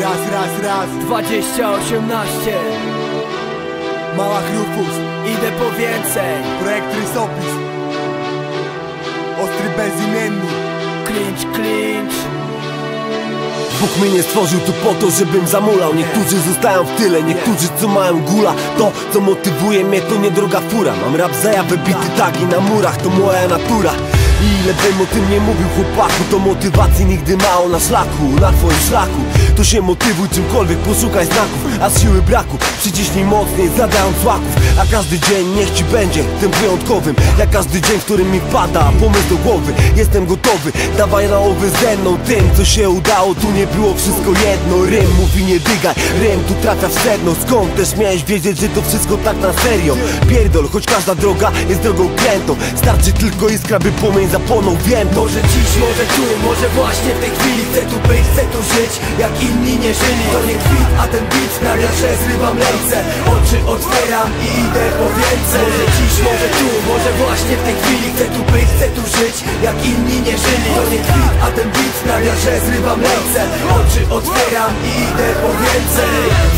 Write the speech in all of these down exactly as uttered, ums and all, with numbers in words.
Raz, raz, raz Dwadzieścia osiemnaście Mała Krufus. Idę po więcej. Projekt Rysopis. Ostry bezimienny. Clinch, clinch. Bóg mnie nie stworzył tu po to, żebym zamulał. Niektórzy zostają w tyle, niektórzy co mają gula. To co motywuje mnie to nie droga fura. Mam rap zaja wybity tagi na murach, to moja natura. I ile bym o tym nie mówił chłopaku, to motywacji nigdy mało na szlaku. Na twoim szlaku to się motywuj czymkolwiek, poszukaj znaków. A z siły braku przyciśnij mocniej, zadając łaków. A każdy dzień niech ci będzie tym wyjątkowym, jak każdy dzień, w którym mi wpada pomysł do głowy. Jestem gotowy, dawaj na owy ze mną. Tym co się udało, tu nie było wszystko jedno. Rym mówi nie dygaj, rym tu trafia w sedno. Skąd też miałeś wiedzieć, że to wszystko tak na serio? Pierdol, choć każda droga jest drogą krętą. Starczy tylko iskra, by płomień zapłonął, wiem to. Może dziś, może tu, może właśnie w tej chwili. Chcę tu być, chcę tu żyć, jak inni nie żyli. To nie kwit, a ten beat sprawia, że zrywam ręce. Oczy otwieram i idę po więcej. Może dziś, może tu, może właśnie w tej chwili. Chcę tu być, chcę tu żyć, jak inni nie żyli. To nie kwit, a ten beat sprawia, że zrywam ręce. Oczy otwieram i idę po więcej.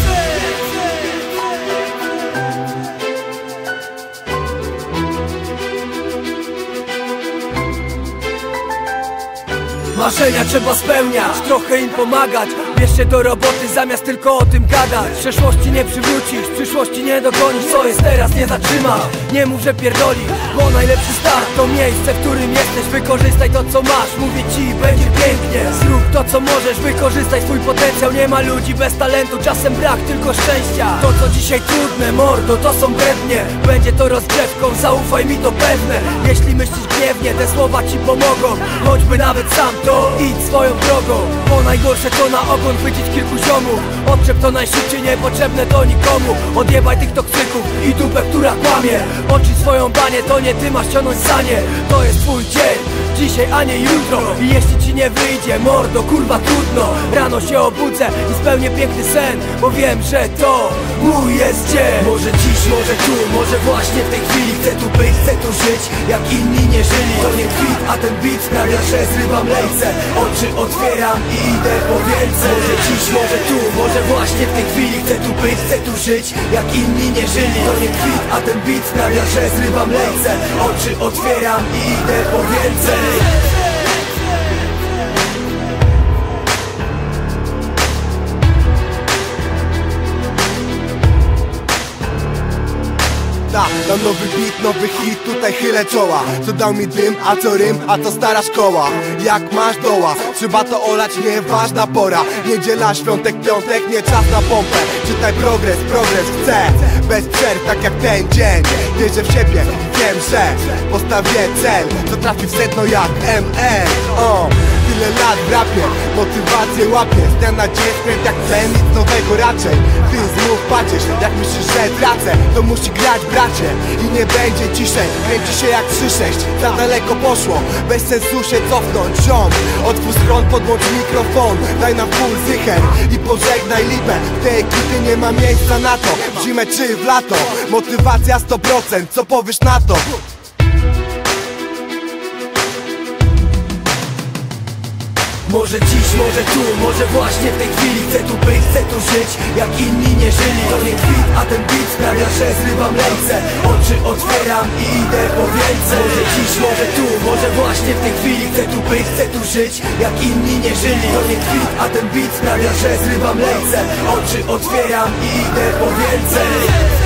Marzenia trzeba spełniać, trochę im pomagać. Bierz się do roboty zamiast tylko o tym gadać. Przeszłości nie przywrócisz, przyszłości nie dogonisz. Co jest teraz nie zatrzyma, nie mów, że pierdoli. Bo najlepszy start to miejsce, w którym jesteś. Wykorzystaj to co masz, mówię ci, będzie pięknie. Zrób to co możesz, wykorzystaj swój potencjał. Nie ma ludzi bez talentu, czasem brak tylko szczęścia. To co dzisiaj trudne, mordo, to są brednie. Będzie to rozgrzewką, zaufaj mi to pewne. Jeśli myślisz gniewnie, te słowa ci pomogą. Choćby nawet sam to idź swoją drogą, bo najgorsze to na ogon chwycić kilku ziomów. Odczep to najszybciej, niepotrzebne to nikomu. Odjebaj tych toksyków i dupę, która kłamie. Oczy swoją banię, to nie ty masz ciągnąć sanie. To jest twój dzień, dzisiaj, a nie jutro. I jeśli ci nie wyjdzie, mordo, kurwa trudno. Rano się obudzę i spełnię piękny sen, bo wiem, że to mój jest dzień. Może dziś, może tu, może właśnie w tej chwili. Chcę tu być, chcę tu żyć, jak inni nie żyli. To nie kwit, a ten beat sprawia, że zrywam lejce. Oczy otwieram i idę po więcej. Może dziś, może tu, może właśnie w tej chwili. Chcę tu być, chcę tu żyć, jak inni nie żyli. To nie kwit, a ten beat sprawia, że zrywam lejce. Oczy otwieram i idę po więcej. Na nowy beat, nowy hit, tutaj chylę czoła. Co dał mi dym, a co rym, a to stara szkoła. Jak masz doła, trzeba to olać, nieważna pora. Niedziela, świątek, piątek, nie czas na pompę. Czytaj progres, progres chcę, bez przerw, tak jak ten dzień. Wierzę w siebie, wiem, że postawię cel, co trafi w sedno jak M L. O, tyle lat w rapie, motywację łapię. Z dnia na dzień skręt jak tlen, nic nowego raczej. Ty znów patrzysz, jak myślisz, że tracę, to musi grać bracie i nie będzie ciszej. Kręci się jak trzy sześć, za daleko poszło, bez sensu się cofnąć. Ziom, otwórz schron, podłącz mikrofon, daj nam full zycher i pożegnaj lipę. W tej ekipie nie ma miejsca na to, w zimę czy w lato. Motywacja sto procent, co powiesz na to? Może dziś, może tu, może właśnie w tej chwili. Chcę tu być, chcę tu żyć, jak inni nie żyli. To nie kwit, a ten beat sprawia, że zrywam ręce. Oczy otwieram i idę po więcej. Może dziś, może tu, może właśnie w tej chwili. Chcę tu być, chcę tu żyć, jak inni nie żyli. To nie kwit, a ten beat sprawia, że zrywam ręce. Oczy otwieram i idę po więcej.